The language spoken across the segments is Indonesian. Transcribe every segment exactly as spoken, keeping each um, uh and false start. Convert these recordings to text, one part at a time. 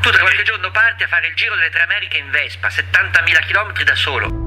Tu tra qualche giorno parti a fare il giro delle tre Americhe in Vespa, settantamila chilometri da solo.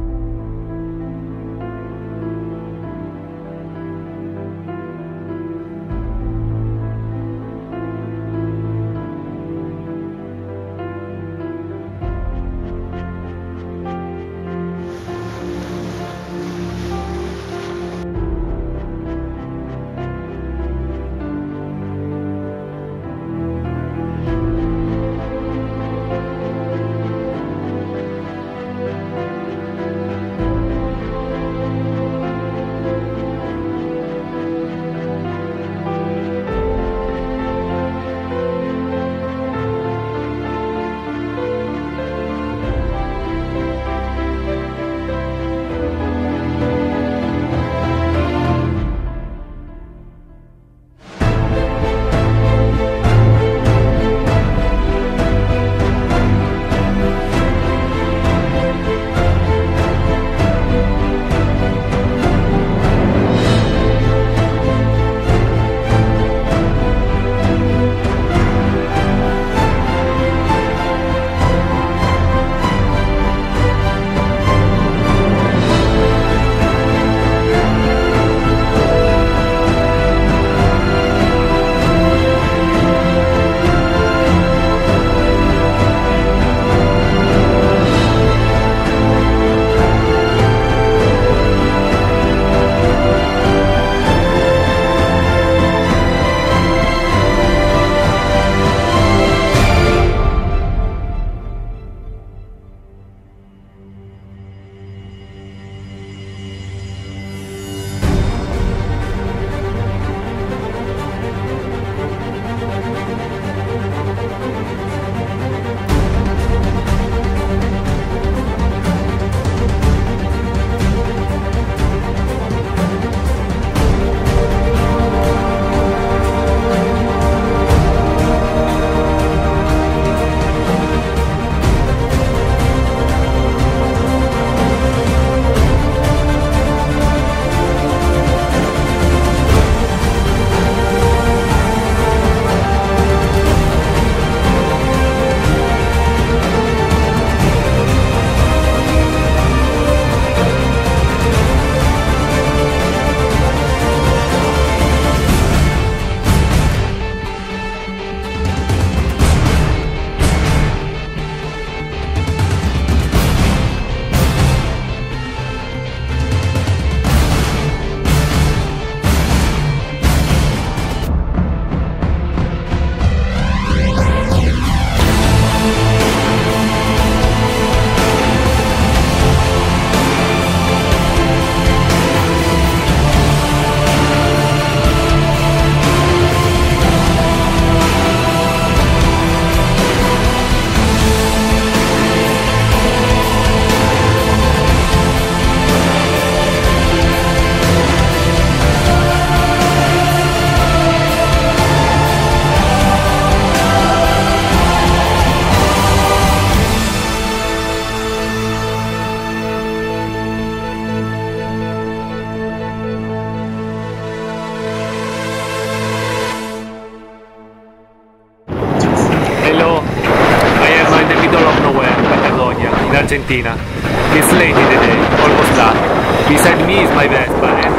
Argentina. It's late in the day, almost dark. Beside me is my Vespa and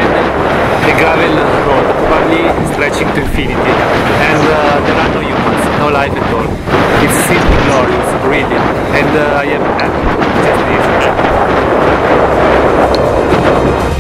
uh, the gravel road, probably stretching to infinity. And uh, there are no humans, no life at all. It's simply glorious, really. And uh, I am happy. Just this.